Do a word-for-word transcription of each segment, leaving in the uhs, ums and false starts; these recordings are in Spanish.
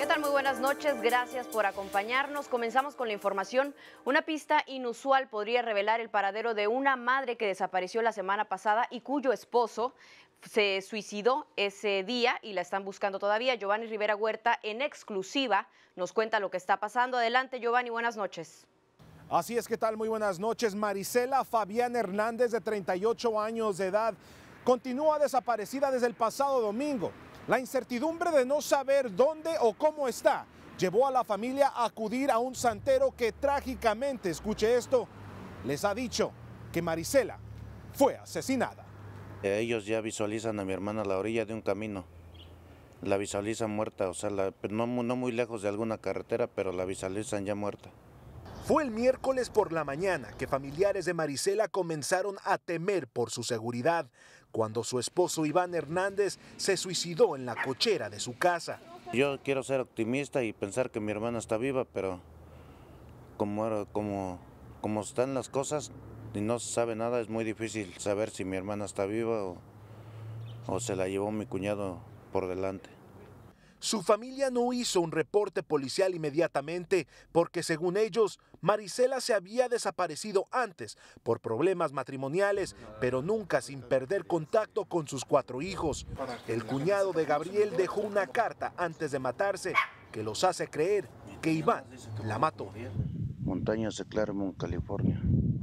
¿Qué tal? Muy buenas noches, gracias por acompañarnos. Comenzamos con la información. Una pista inusual podría revelar el paradero de una madre que desapareció la semana pasada y cuyo esposo se suicidó ese día y la están buscando todavía. Giovanni Rivera Huerta, en exclusiva, nos cuenta lo que está pasando. Adelante, Giovanni, buenas noches. Así es, ¿qué tal? Muy buenas noches. Marisela Fabián Hernández, de treinta y ocho años de edad, continúa desaparecida desde el pasado domingo. La incertidumbre de no saber dónde o cómo está llevó a la familia a acudir a un santero que trágicamente, escuche esto, les ha dicho que Marisela fue asesinada. Ellos ya visualizan a mi hermana a la orilla de un camino. La visualizan muerta, o sea, la, no, no muy lejos de alguna carretera, pero la visualizan ya muerta. Fue el miércoles por la mañana que familiares de Marisela comenzaron a temer por su seguridad cuando su esposo Iván Hernández se suicidó en la cochera de su casa. Yo quiero ser optimista y pensar que mi hermana está viva, pero como, como, como están las cosas y no se sabe nada, es muy difícil saber si mi hermana está viva o, o se la llevó mi cuñado por delante. Su familia no hizo un reporte policial inmediatamente porque, según ellos, Marisela se había desaparecido antes por problemas matrimoniales, pero nunca sin perder contacto con sus cuatro hijos. El cuñado de Gabriel dejó una carta antes de matarse que los hace creer que Iván la mató. Montañas de Claremont, California.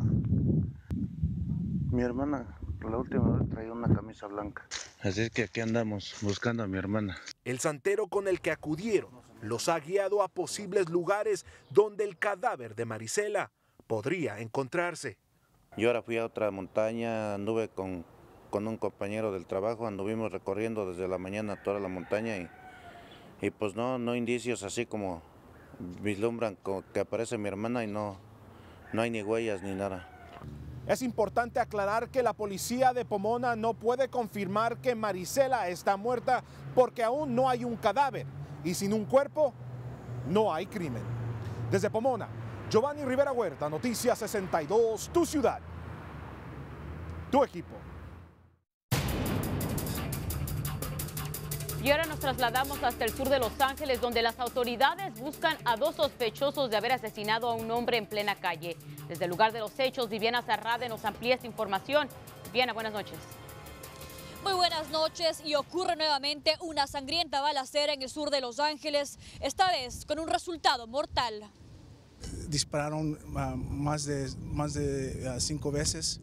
Mi hermana la última vez traía una camisa blanca. Así es que aquí andamos buscando a mi hermana. El santero con el que acudieron los ha guiado a posibles lugares donde el cadáver de Marisela podría encontrarse. Yo ahora fui a otra montaña, anduve con, con un compañero del trabajo, anduvimos recorriendo desde la mañana toda la montaña y, y pues no, no indicios así como vislumbran que aparece mi hermana y no, no hay ni huellas ni nada. Es importante aclarar que la policía de Pomona no puede confirmar que Marisela está muerta porque aún no hay un cadáver y sin un cuerpo no hay crimen. Desde Pomona, Giovanni Rivera Huerta, Noticias sesenta y dos, tu ciudad, tu equipo. Y ahora nos trasladamos hasta el sur de Los Ángeles, donde las autoridades buscan a dos sospechosos de haber asesinado a un hombre en plena calle. Desde el lugar de los hechos, Viviana Zarrade nos amplía esta información. Viviana, buenas noches. Muy buenas noches, y ocurre nuevamente una sangrienta balacera en el sur de Los Ángeles, esta vez con un resultado mortal. Dispararon uh, más de, más de uh, cinco veces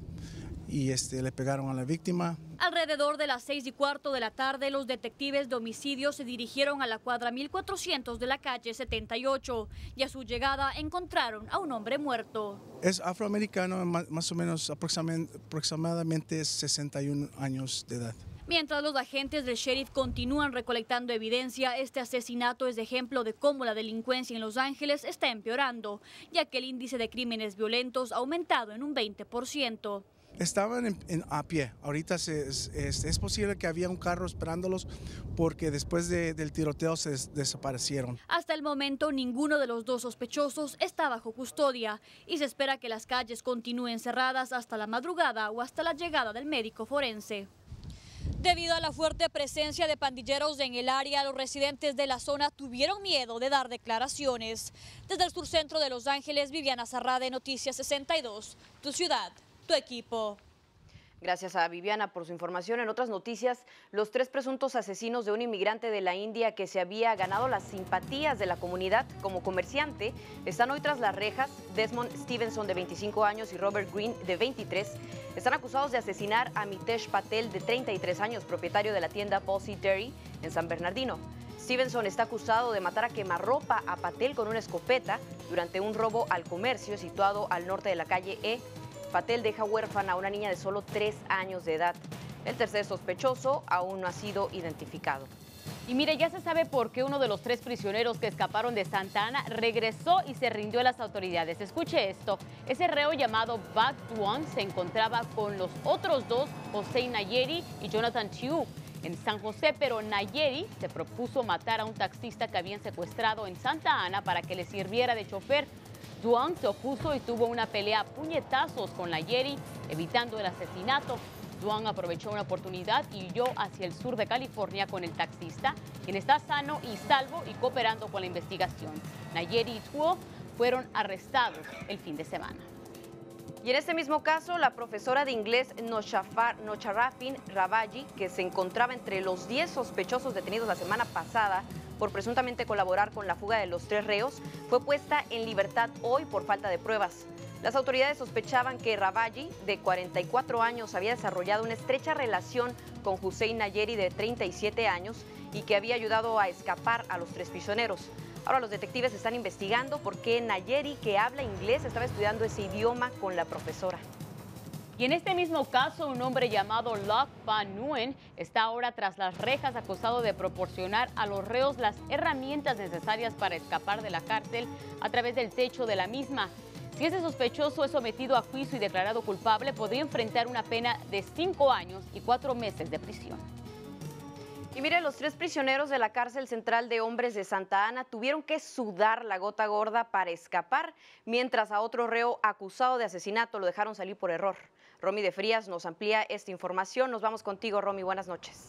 y este, le pegaron a la víctima. Alrededor de las seis y cuarto de la tarde, los detectives de homicidio se dirigieron a la cuadra mil cuatrocientos de la calle setenta y ocho y a su llegada encontraron a un hombre muerto. Es afroamericano, más o menos aproximadamente, aproximadamente sesenta y un años de edad. Mientras los agentes del sheriff continúan recolectando evidencia, este asesinato es ejemplo de cómo la delincuencia en Los Ángeles está empeorando, ya que el índice de crímenes violentos ha aumentado en un veinte por ciento. Estaban en, en, a pie. Ahorita se, es, es, es posible que había un carro esperándolos porque después de, del tiroteo se des, desaparecieron. Hasta el momento ninguno de los dos sospechosos está bajo custodia y se espera que las calles continúen cerradas hasta la madrugada o hasta la llegada del médico forense. Debido a la fuerte presencia de pandilleros en el área, los residentes de la zona tuvieron miedo de dar declaraciones. Desde el surcentro de Los Ángeles, Viviana Zarrade, Noticias sesenta y dos, tu ciudad, tu equipo. Gracias a Viviana por su información. En otras noticias, los tres presuntos asesinos de un inmigrante de la India que se había ganado las simpatías de la comunidad como comerciante están hoy tras las rejas. Desmond Stevenson, de veinticinco años, y Robert Green, de veintitrés, están acusados de asesinar a Mitesh Patel, de treinta y tres años, propietario de la tienda Posy Dairy en San Bernardino. Stevenson está acusado de matar a quemarropa a Patel con una escopeta durante un robo al comercio situado al norte de la calle E. Patel deja huérfana a una niña de solo tres años de edad. El tercer sospechoso aún no ha sido identificado. Y mire, ya se sabe por qué uno de los tres prisioneros que escaparon de Santa Ana regresó y se rindió a las autoridades. Escuche esto, ese reo llamado Bak Duan se encontraba con los otros dos, José Nayeri y Jonathan Chiu, en San José, pero Nayeri se propuso matar a un taxista que habían secuestrado en Santa Ana para que le sirviera de chofer. Duan se opuso y tuvo una pelea a puñetazos con Nayeri, evitando el asesinato. Duan aprovechó una oportunidad y huyó hacia el sur de California con el taxista, quien está sano y salvo y cooperando con la investigación. Nayeri y Tuo fueron arrestados el fin de semana. Y en este mismo caso, la profesora de inglés Nocharafin Rabaji, que se encontraba entre los diez sospechosos detenidos la semana pasada por presuntamente colaborar con la fuga de los tres reos, fue puesta en libertad hoy por falta de pruebas. Las autoridades sospechaban que Rabaji, de cuarenta y cuatro años, había desarrollado una estrecha relación con Hussein Nayeri, de treinta y siete años, y que había ayudado a escapar a los tres prisioneros. Ahora los detectives están investigando por qué Nayeri, que habla inglés, estaba estudiando ese idioma con la profesora. Y en este mismo caso, un hombre llamado Loc Van Nguyen está ahora tras las rejas acusado de proporcionar a los reos las herramientas necesarias para escapar de la cárcel a través del techo de la misma. Si ese sospechoso es sometido a juicio y declarado culpable, podría enfrentar una pena de cinco años y cuatro meses de prisión. Y mire, los tres prisioneros de la cárcel central de hombres de Santa Ana tuvieron que sudar la gota gorda para escapar, mientras a otro reo acusado de asesinato lo dejaron salir por error. Romy de Frías nos amplía esta información. Nos vamos contigo, Romy. Buenas noches.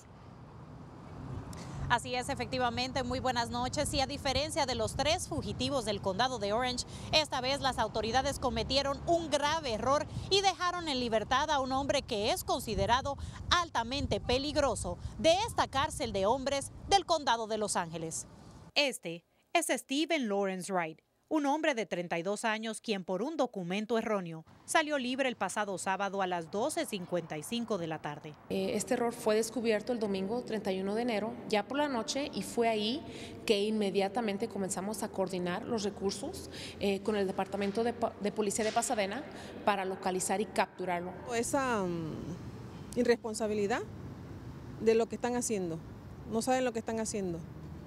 Así es, efectivamente, muy buenas noches. Y a diferencia de los tres fugitivos del condado de Orange, esta vez las autoridades cometieron un grave error y dejaron en libertad a un hombre que es considerado altamente peligroso de esta cárcel de hombres del condado de Los Ángeles. Este es Steven Lawrence Wright, un hombre de treinta y dos años quien por un documento erróneo salió libre el pasado sábado a las doce cincuenta y cinco de la tarde. Este error fue descubierto el domingo treinta y uno de enero, ya por la noche, y fue ahí que inmediatamente comenzamos a coordinar los recursos eh, con el Departamento de, de Policía de Pasadena para localizar y capturarlo. Esa um, irresponsabilidad de lo que están haciendo, no saben lo que están haciendo.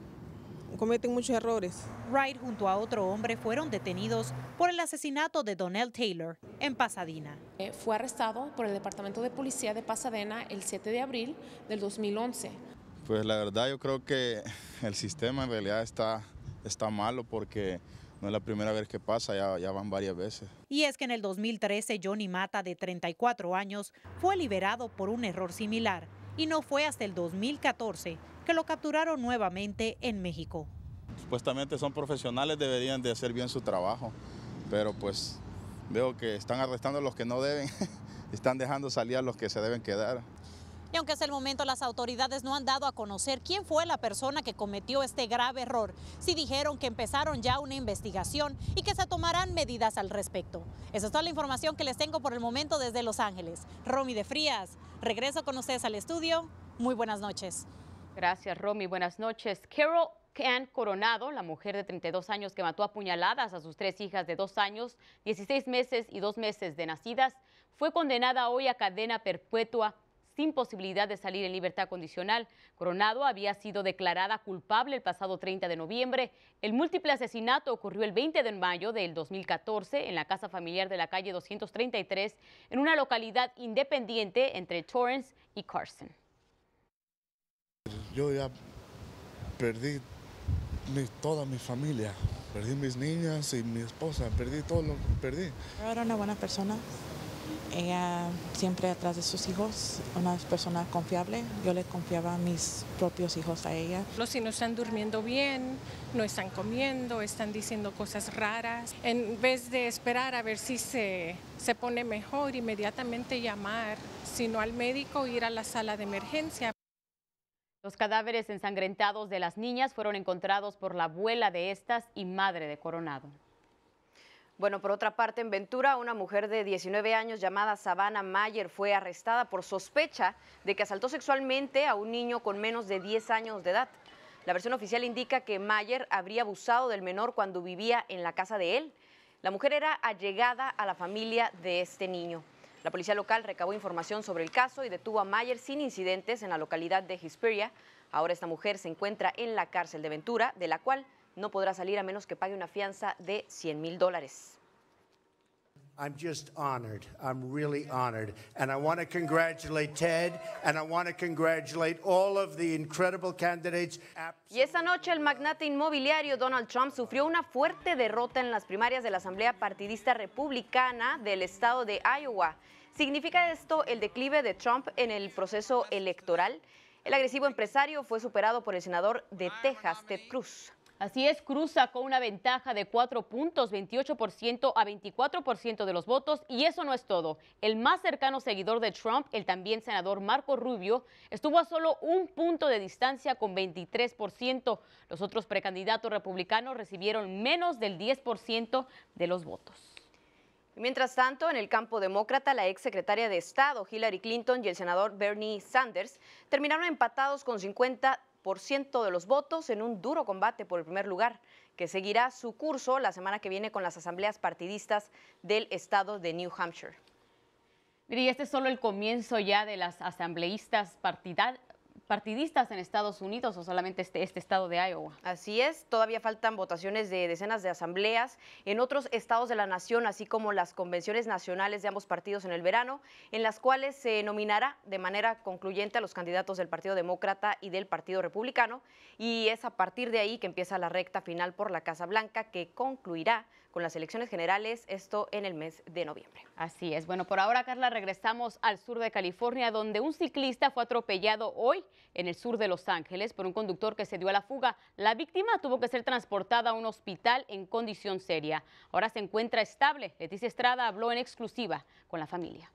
Cometen muchos errores. Wright junto a otro hombre fueron detenidos por el asesinato de Donnell Taylor en Pasadena. Eh, fue arrestado por el Departamento de Policía de Pasadena el siete de abril del dos mil once. Pues la verdad yo creo que el sistema en realidad está, está malo porque no es la primera vez que pasa, ya, ya van varias veces. Y es que en el dos mil trece Johnny Mata, de treinta y cuatro años, fue liberado por un error similar y no fue hasta el dos mil catorce que lo capturaron nuevamente en México. Supuestamente son profesionales, deberían de hacer bien su trabajo, pero pues veo que están arrestando a los que no deben, están dejando salir a los que se deben quedar. Y aunque hasta el momento las autoridades no han dado a conocer quién fue la persona que cometió este grave error, sí dijeron que empezaron ya una investigación y que se tomarán medidas al respecto. Esa es toda la información que les tengo por el momento desde Los Ángeles. Romy de Frías, regreso con ustedes al estudio. Muy buenas noches. Gracias, Romy. Buenas noches. Carol Ann Coronado, la mujer de treinta y dos años que mató a puñaladas a sus tres hijas de dos años, dieciséis meses y dos meses de nacidas, fue condenada hoy a cadena perpetua sin posibilidad de salir en libertad condicional. Coronado había sido declarada culpable el pasado treinta de noviembre. El múltiple asesinato ocurrió el veinte de mayo del dos mil catorce en la casa familiar de la calle doscientos treinta y tres, en una localidad independiente entre Torrance y Carson. Yo ya perdí mi, toda mi familia, perdí mis niñas y mi esposa, perdí todo lo que perdí. Era una buena persona, ella siempre atrás de sus hijos, una persona confiable, yo le confiaba a mis propios hijos a ella. Los hijos no están durmiendo bien, no están comiendo, están diciendo cosas raras. En vez de esperar a ver si se, se pone mejor, inmediatamente llamar, sino al médico, ir a la sala de emergencia. Los cadáveres ensangrentados de las niñas fueron encontrados por la abuela de estas y madre de Coronado. Bueno, por otra parte, en Ventura, una mujer de diecinueve años llamada Savannah Mayer fue arrestada por sospecha de que asaltó sexualmente a un niño con menos de diez años de edad. La versión oficial indica que Mayer habría abusado del menor cuando vivía en la casa de él. La mujer era allegada a la familia de este niño. La policía local recabó información sobre el caso y detuvo a Mayer sin incidentes en la localidad de Hesperia. Ahora esta mujer se encuentra en la cárcel de Ventura, de la cual no podrá salir a menos que pague una fianza de cien mil dólares. I'm just honored. I'm really honored. And I want to congratulate Ted, and I want to congratulate all of the incredible candidates. Y esta noche el magnate inmobiliario Donald Trump sufrió una fuerte derrota en las primarias de la Asamblea Partidista Republicana del estado de Iowa. ¿Significa esto el declive de Trump en el proceso electoral? El agresivo empresario fue superado por el senador de Texas, Ted Cruz. Así es, Cruz sacó una ventaja de cuatro puntos, veintiocho por ciento a veinticuatro por ciento de los votos, y eso no es todo. El más cercano seguidor de Trump, el también senador Marco Rubio, estuvo a solo un punto de distancia con veintitrés por ciento. Los otros precandidatos republicanos recibieron menos del diez por ciento de los votos. Mientras tanto, en el campo demócrata, la ex secretaria de Estado Hillary Clinton y el senador Bernie Sanders terminaron empatados con cincuenta por ciento de los votos en un duro combate por el primer lugar, que seguirá su curso la semana que viene con las asambleas partidistas del estado de New Hampshire. Mire, y este es solo el comienzo ya de las asambleístas partidistas. partidistas en Estados Unidos o solamente este, este estado de Iowa. Así es, todavía faltan votaciones de decenas de asambleas en otros estados de la nación, así como las convenciones nacionales de ambos partidos en el verano, en las cuales se nominará de manera concluyente a los candidatos del Partido Demócrata y del Partido Republicano, y es a partir de ahí que empieza la recta final por la Casa Blanca, que concluirá con las elecciones generales, esto en el mes de noviembre. Así es. Bueno, por ahora, Carla, regresamos al sur de California, donde un ciclista fue atropellado hoy en el sur de Los Ángeles por un conductor que se dio a la fuga. La víctima tuvo que ser transportada a un hospital en condición seria. Ahora se encuentra estable. Leticia Estrada habló en exclusiva con la familia.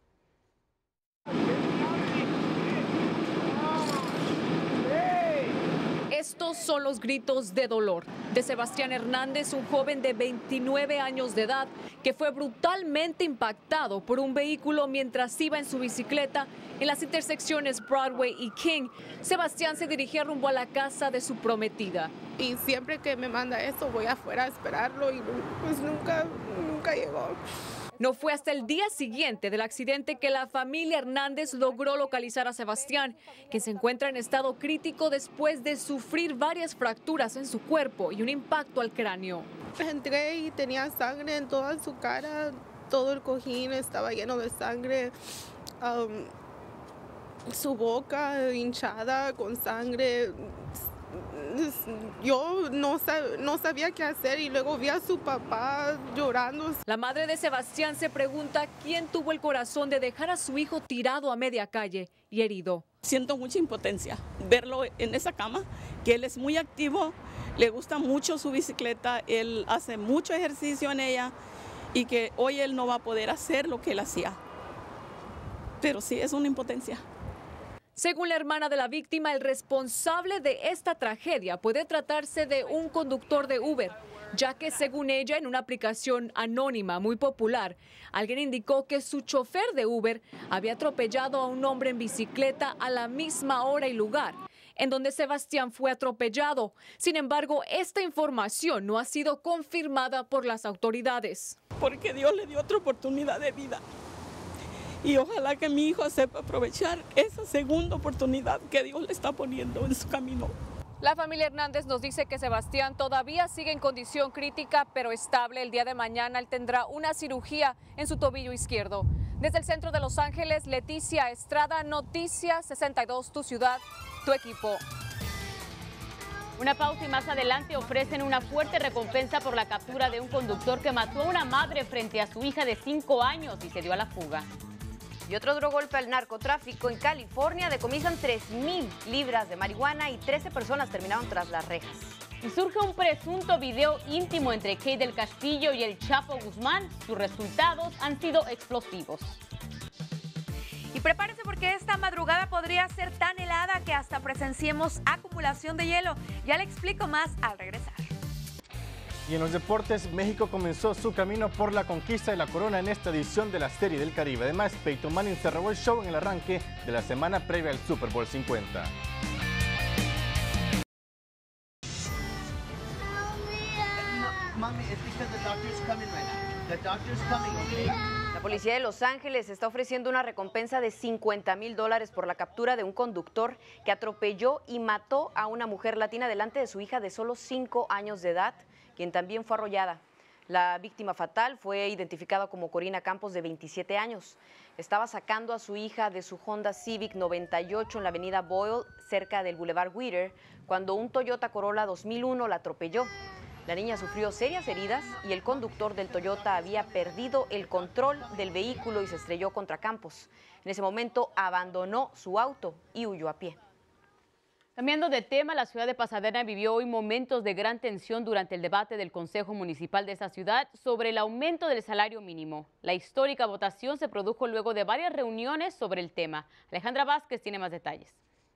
Estos son los gritos de dolor de Sebastián Hernández, un joven de veintinueve años de edad que fue brutalmente impactado por un vehículo mientras iba en su bicicleta en las intersecciones Broadway y King. Sebastián se dirigía rumbo a la casa de su prometida. Y siempre que me manda esto voy afuera a esperarlo y pues nunca, nunca llegó. No fue hasta el día siguiente del accidente que la familia Hernández logró localizar a Sebastián, que se encuentra en estado crítico después de sufrir varias fracturas en su cuerpo y un impacto al cráneo. Entré y tenía sangre en toda su cara, todo el cojín estaba lleno de sangre, um, su boca hinchada con sangre. Yo no, sab no sabía qué hacer y luego vi a su papá llorando. La madre de Sebastián se pregunta quién tuvo el corazón de dejar a su hijo tirado a media calle y herido. Siento mucha impotencia verlo en esa cama, que él es muy activo, le gusta mucho su bicicleta, él hace mucho ejercicio en ella y que hoy él no va a poder hacer lo que él hacía. Pero sí, es una impotencia. Según la hermana de la víctima, el responsable de esta tragedia puede tratarse de un conductor de Uber, ya que según ella, en una aplicación anónima muy popular, alguien indicó que su chofer de Uber había atropellado a un hombre en bicicleta a la misma hora y lugar en donde Sebastián fue atropellado. Sin embargo, esta información no ha sido confirmada por las autoridades. Porque Dios le dio otra oportunidad de vida. Y ojalá que mi hijo sepa aprovechar esa segunda oportunidad que Dios le está poniendo en su camino. La familia Hernández nos dice que Sebastián todavía sigue en condición crítica, pero estable. El día de mañana él tendrá una cirugía en su tobillo izquierdo. Desde el centro de Los Ángeles, Leticia Estrada, Noticias sesenta y dos, tu ciudad, tu equipo. Una pausa y más adelante ofrecen una fuerte recompensa por la captura de un conductor que mató a una madre frente a su hija de cinco años y se dio a la fuga. Y otro duro golpe al narcotráfico en California. Decomisan tres mil libras de marihuana y trece personas terminaron tras las rejas. Y surge un presunto video íntimo entre Kate del Castillo y el Chapo Guzmán. Sus resultados han sido explosivos. Y prepárese porque esta madrugada podría ser tan helada que hasta presenciemos acumulación de hielo. Ya le explico más al regresar. Y en los deportes, México comenzó su camino por la conquista de la corona en esta edición de la Serie del Caribe. Además, Peyton Manning se robó el show en el arranque de la semana previa al Super Bowl cincuenta. La policía de Los Ángeles está ofreciendo una recompensa de cincuenta mil dólares por la captura de un conductor que atropelló y mató a una mujer latina delante de su hija de solo cinco años de edad, quien también fue arrollada. La víctima fatal fue identificada como Corina Campos, de veintisiete años. Estaba sacando a su hija de su Honda Civic noventa y ocho en la avenida Boyle, cerca del Boulevard Whittier, cuando un Toyota Corolla dos mil uno la atropelló. La niña sufrió serias heridas y el conductor del Toyota había perdido el control del vehículo y se estrelló contra campos. En ese momento abandonó su auto y huyó a pie. Cambiando de tema, la ciudad de Pasadena vivió hoy momentos de gran tensión durante el debate del Consejo Municipal de esta ciudad sobre el aumento del salario mínimo. La histórica votación se produjo luego de varias reuniones sobre el tema. Alejandra Vázquez tiene más detalles.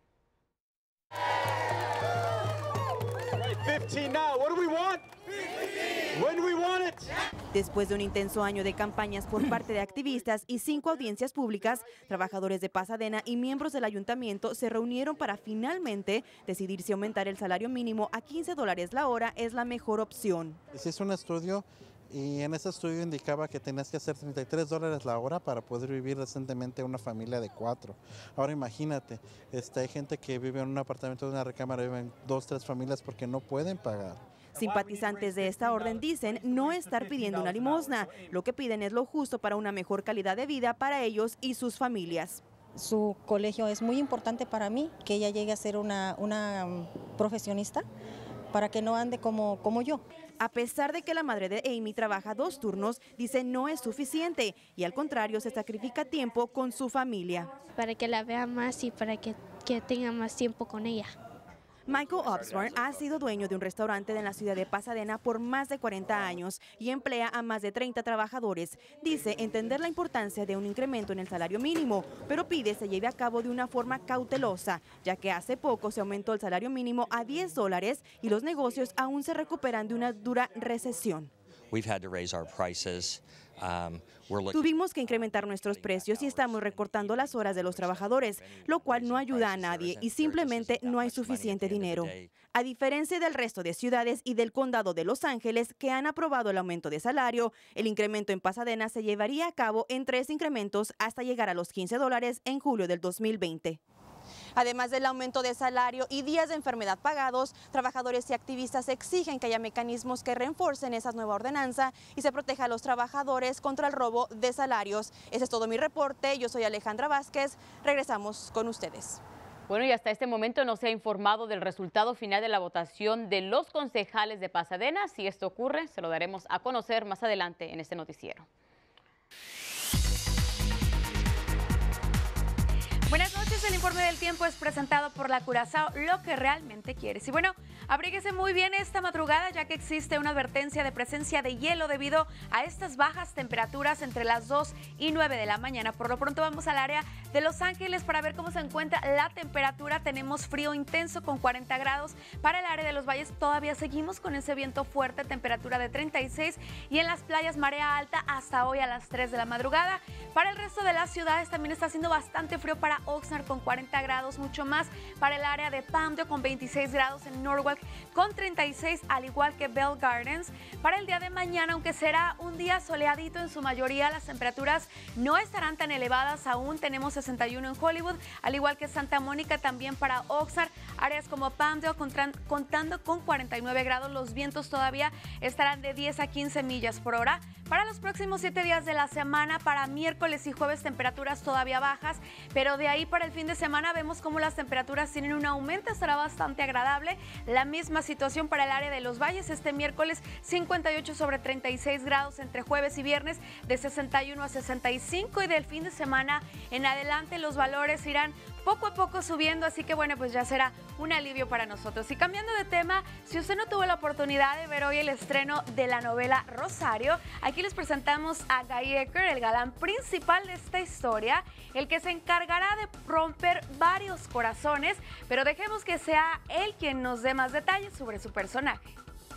Después de un intenso año de campañas por parte de activistas y cinco audiencias públicas, trabajadores de Pasadena y miembros del ayuntamiento se reunieron para finalmente decidir si aumentar el salario mínimo a quince dólares la hora es la mejor opción. Se hizo un estudio y en ese estudio indicaba que tenías que hacer treinta y tres dólares la hora para poder vivir decentemente una familia de cuatro. Ahora imagínate, este, hay gente que vive en un apartamento de una recámara, viven dos, tres familias porque no pueden pagar. Simpatizantes de esta orden dicen no estar pidiendo una limosna, lo que piden es lo justo para una mejor calidad de vida para ellos y sus familias. Su colegio es muy importante para mí, que ella llegue a ser una, una profesionista, para que no ande como, como yo. A pesar de que la madre de Amy trabaja dos turnos, dice no es suficiente y al contrario se sacrifica tiempo con su familia. Para que la vea más y para que, que tenga más tiempo con ella. Michael Obstmark ha sido dueño de un restaurante en la ciudad de Pasadena por más de cuarenta años y emplea a más de treinta trabajadores. Dice entender la importancia de un incremento en el salario mínimo, pero pide se lleve a cabo de una forma cautelosa, ya que hace poco se aumentó el salario mínimo a diez dólares y los negocios aún se recuperan de una dura recesión. We've had to raise our prices. Um, Tuvimos que incrementar nuestros precios y estamos recortando las horas de los trabajadores, lo cual no ayuda a nadie y simplemente no hay suficiente dinero. A diferencia del resto de ciudades y del condado de Los Ángeles que han aprobado el aumento de salario, el incremento en Pasadena se llevaría a cabo en tres incrementos hasta llegar a los quince dólares en julio del dos mil veinte. Además del aumento de salario y días de enfermedad pagados, trabajadores y activistas exigen que haya mecanismos que reenforcen esa nueva ordenanza y se proteja a los trabajadores contra el robo de salarios. Ese es todo mi reporte. Yo soy Alejandra Vázquez. Regresamos con ustedes. Bueno, y hasta este momento no se ha informado del resultado final de la votación de los concejales de Pasadena. Si esto ocurre, se lo daremos a conocer más adelante en este noticiero. Buenas noches, el informe del tiempo es presentado por la Curazao, lo que realmente quieres. Y bueno, abríguese muy bien esta madrugada ya que existe una advertencia de presencia de hielo debido a estas bajas temperaturas entre las dos y nueve de la mañana. Por lo pronto vamos al área de Los Ángeles para ver cómo se encuentra la temperatura. Tenemos frío intenso con cuarenta grados. Para el área de los valles todavía seguimos con ese viento fuerte, temperatura de treinta y seis y en las playas marea alta hasta hoy a las tres de la madrugada. Para el resto de las ciudades también está haciendo bastante frío para Oxnard con cuarenta grados, mucho más para el área de Palmdale con veintiséis grados, en Norwalk con treinta y seis, al igual que Bell Gardens. Para el día de mañana, aunque será un día soleadito en su mayoría, las temperaturas no estarán tan elevadas aún. Tenemos sesenta y uno en Hollywood, al igual que Santa Mónica, también para Oxnard, áreas como Palmdale contando con cuarenta y nueve grados. Los vientos todavía estarán de diez a quince millas por hora. Para los próximos siete días de la semana, para miércoles y jueves, temperaturas todavía bajas, pero de ahí para el fin de semana vemos cómo las temperaturas tienen un aumento, estará bastante agradable. La misma situación para el área de los valles, este miércoles cincuenta y ocho sobre treinta y seis grados entre jueves y viernes, de sesenta y uno a sesenta y cinco, y del fin de semana en adelante los valores irán poco a poco subiendo, así que bueno, pues ya será un alivio para nosotros. Y cambiando de tema, si usted no tuvo la oportunidad de ver hoy el estreno de la novela Rosario, aquí les presentamos a Guy Ecker, el galán principal de esta historia, el que se encargará de romper varios corazones, pero dejemos que sea él quien nos dé más detalles sobre su personaje.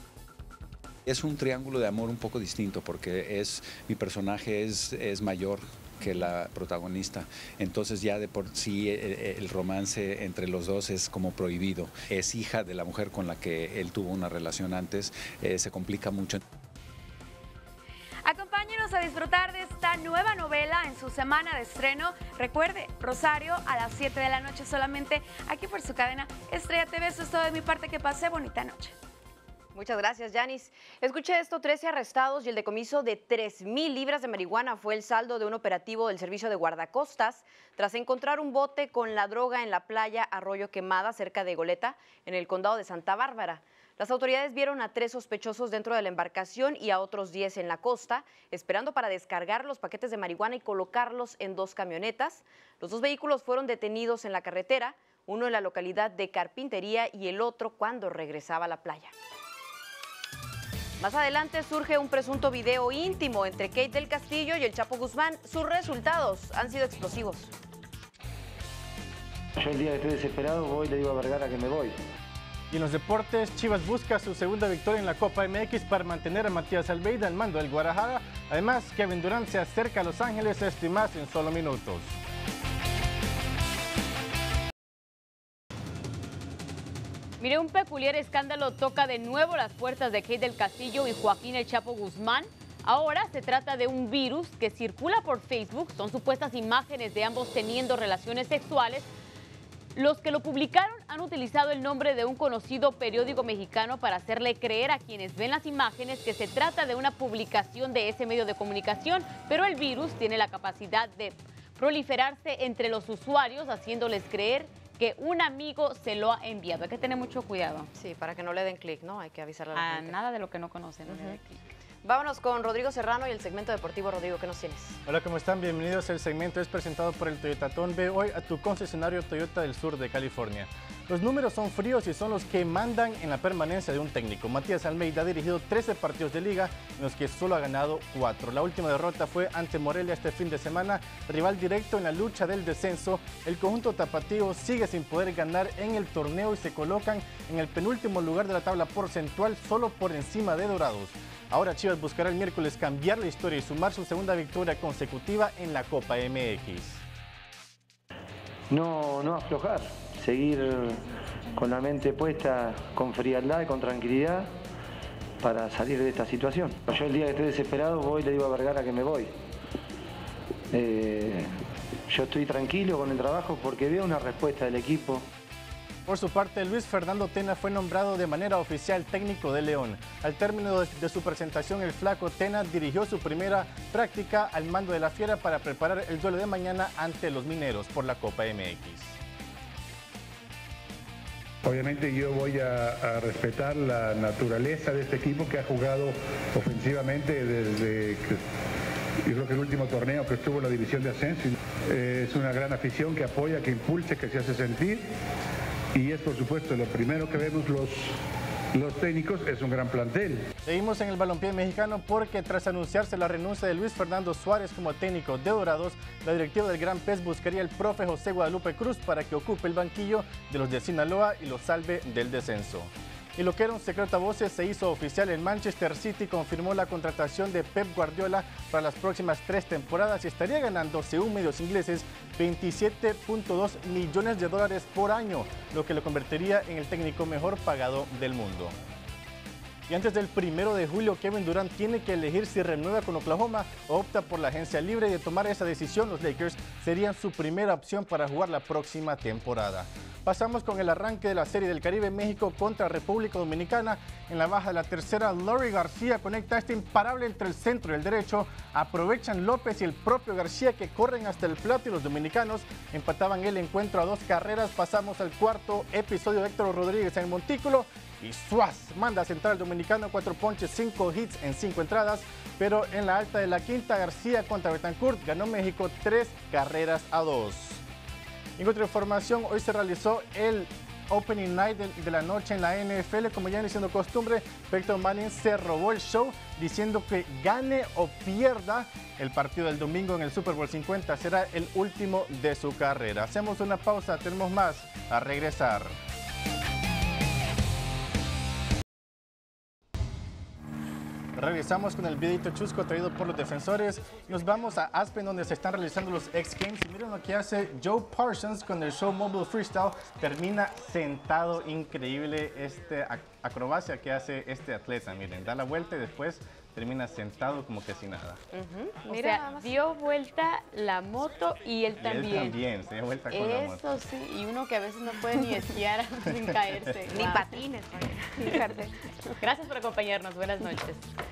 Es un triángulo de amor un poco distinto porque es, mi personaje es, es mayor que la protagonista, entonces ya de por sí el, el romance entre los dos es como prohibido. Es hija de la mujer con la que él tuvo una relación antes, eh, se complica mucho. Acompáñenos a disfrutar de esta nueva novela en su semana de estreno. Recuerde, Rosario a las siete de la noche solamente aquí por su cadena Estrella T V. Eso es todo de mi parte, que pase bonita noche. Muchas gracias, Yanis. Escuché esto, trece arrestados y el decomiso de tres mil libras de marihuana fue el saldo de un operativo del Servicio de Guardacostas tras encontrar un bote con la droga en la playa Arroyo Quemada, cerca de Goleta, en el condado de Santa Bárbara. Las autoridades vieron a tres sospechosos dentro de la embarcación y a otros diez en la costa, esperando para descargar los paquetes de marihuana y colocarlos en dos camionetas. Los dos vehículos fueron detenidos en la carretera, uno en la localidad de Carpintería y el otro cuando regresaba a la playa. Más adelante surge un presunto video íntimo entre Kate del Castillo y el Chapo Guzmán. Sus resultados han sido explosivos. Yo el día que estoy desesperado voy y le digo a Vergara que me voy. Y en los deportes, Chivas busca su segunda victoria en la Copa M X para mantener a Matías Almeida al mando del Guadalajara. Además, Kevin Durant se acerca a Los Ángeles, esto y más en solo minutos. Mire, un peculiar escándalo toca de nuevo las puertas de Kate del Castillo y Joaquín El Chapo Guzmán. Ahora se trata de un virus que circula por Facebook. Son supuestas imágenes de ambos teniendo relaciones sexuales. Los que lo publicaron han utilizado el nombre de un conocido periódico mexicano para hacerle creer a quienes ven las imágenes que se trata de una publicación de ese medio de comunicación, pero el virus tiene la capacidad de proliferarse entre los usuarios, haciéndoles creer que un amigo se lo ha enviado. Hay que tener mucho cuidado. Sí, para que no le den clic, ¿no? Hay que avisarle a la a gente. Nada de lo que no conocen. No le den clic. Vámonos con Rodrigo Serrano y el segmento deportivo. Rodrigo, ¿qué nos tienes? Hola, ¿cómo están? Bienvenidos. El segmento es presentado por el Toyotatón. Ve hoy a tu concesionario Toyota del sur de California. Los números son fríos y son los que mandan en la permanencia de un técnico. Matías Almeida ha dirigido trece partidos de liga, en los que solo ha ganado cuatro. La última derrota fue ante Morelia este fin de semana, rival directo en la lucha del descenso. El conjunto tapatío sigue sin poder ganar en el torneo y se colocan en el penúltimo lugar de la tabla porcentual, solo por encima de Dorados. Ahora Chivas buscará el miércoles cambiar la historia y sumar su segunda victoria consecutiva en la Copa M X. No, no aflojar, seguir con la mente puesta, con frialdad y con tranquilidad para salir de esta situación. Yo el día que estoy desesperado voy y le digo a Vergara que me voy. Eh, yo estoy tranquilo con el trabajo porque veo una respuesta del equipo. Por su parte, Luis Fernando Tena fue nombrado de manera oficial técnico de León. Al término de, de su presentación, el flaco Tena dirigió su primera práctica al mando de la Fiera para preparar el duelo de mañana ante los Mineros por la Copa M X. Obviamente yo voy a, a respetar la naturaleza de este equipo que ha jugado ofensivamente desde que, yo creo que el último torneo que estuvo en la división de ascenso. Eh, es una gran afición que apoya, que impulsa, que se hace sentir. Y es, por supuesto, lo primero que vemos los, los técnicos, es un gran plantel. Seguimos en el balompié mexicano porque tras anunciarse la renuncia de Luis Fernando Suárez como técnico de Dorados, la directiva del Gran Pez buscaría al profe José Guadalupe Cruz para que ocupe el banquillo de los de Sinaloa y los salve del descenso. Y lo que era un secreto a voces se hizo oficial en Manchester City, confirmó la contratación de Pep Guardiola para las próximas tres temporadas y estaría ganando, según medios ingleses, veintisiete punto dos millones de dólares por año, lo que lo convertiría en el técnico mejor pagado del mundo. Y antes del primero de julio, Kevin Durant tiene que elegir si renueva con Oklahoma o opta por la agencia libre, y de tomar esa decisión, los Lakers serían su primera opción para jugar la próxima temporada. Pasamos con el arranque de la Serie del Caribe, México contra República Dominicana. En la baja de la tercera, Lori García conecta este imparable entre el centro y el derecho. Aprovechan López y el propio García que corren hasta el plato y los dominicanos empataban el encuentro a dos carreras. Pasamos al cuarto episodio de Héctor Rodríguez en el montículo. Y Suaz manda a centrar al dominicano, cuatro ponches, cinco hits en cinco entradas. Pero en la alta de la quinta, García contra Betancourt ganó México tres carreras a dos. En otra información, hoy se realizó el Opening Night de, de la noche en la N F L. Como ya viene siendo costumbre, Peyton Manning se robó el show diciendo que gane o pierda el partido del domingo en el Super Bowl cincuenta. Será el último de su carrera. Hacemos una pausa, tenemos más a regresar. Regresamos con el videito chusco traído por los defensores. Nos vamos a Aspen, donde se están realizando los X Games. Y miren lo que hace Joe Parsons con el show Mobile Freestyle. Termina sentado. Increíble este acrobacia que hace este atleta. Miren, da la vuelta y después termina sentado como que sin nada. Uh-huh. Mira, o sea, dio vuelta la moto y él también. Y él también, se dio vuelta con Eso la moto. Eso sí, y uno que a veces no puede ni esquiar sin caerse. Ni patines. Gracias por acompañarnos. Buenas noches.